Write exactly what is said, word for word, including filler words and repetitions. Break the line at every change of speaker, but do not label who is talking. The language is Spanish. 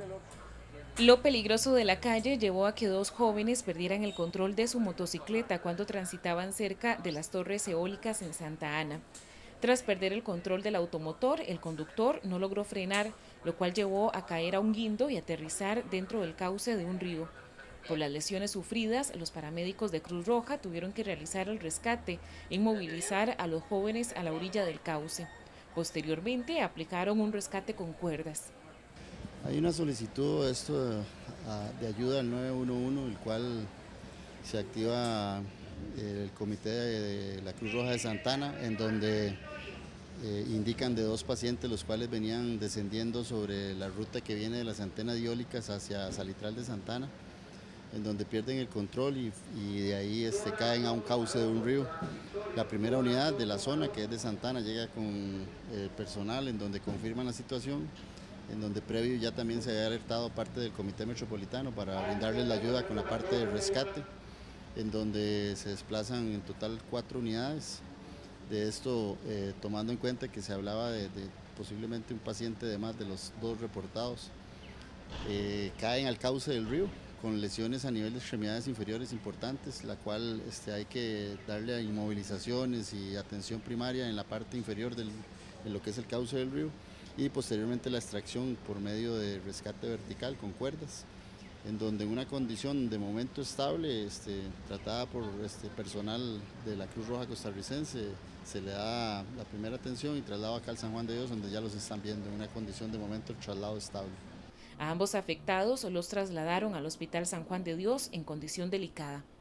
Lo peligroso de la calle llevó a que dos jóvenes perdieran el control de su motocicleta cuando transitaban cerca de las torres eólicas en Santa Ana. Tras perder el control del automotor, el conductor no logró frenar, lo cual llevó a caer a un guindo y aterrizar dentro del cauce de un río. Por las lesiones sufridas, los paramédicos de Cruz Roja tuvieron que realizar el rescate e inmovilizar a los jóvenes a la orilla del cauce. Posteriormente, aplicaron un rescate con cuerdas.
Hay una solicitud esto de, de ayuda al nueve uno uno, el cual se activa el comité de la Cruz Roja de Santa Ana, en donde eh, indican de dos pacientes los cuales venían descendiendo sobre la ruta que viene de las antenas eólicas hacia Salitral de Santa Ana, en donde pierden el control y, y de ahí este, caen a un cauce de un río. La primera unidad de la zona, que es de Santa Ana, llega con eh, personal en donde confirman la situación, en donde previo ya también se había alertado parte del Comité Metropolitano para brindarles la ayuda con la parte de rescate, en donde se desplazan en total cuatro unidades. De esto, eh, tomando en cuenta que se hablaba de, de posiblemente un paciente de más de los dos reportados, eh, caen al cauce del río con lesiones a nivel de extremidades inferiores importantes, la cual este, hay que darle a inmovilizaciones y atención primaria en la parte inferior del, en lo que es el cauce del río, y posteriormente la extracción por medio de rescate vertical con cuerdas, en donde en una condición de momento estable, este, tratada por este personal de la Cruz Roja costarricense, se le da la primera atención y traslado acá al San Juan de Dios, donde ya los están viendo en una condición de momento el traslado estable.
A ambos afectados los trasladaron al Hospital San Juan de Dios en condición delicada.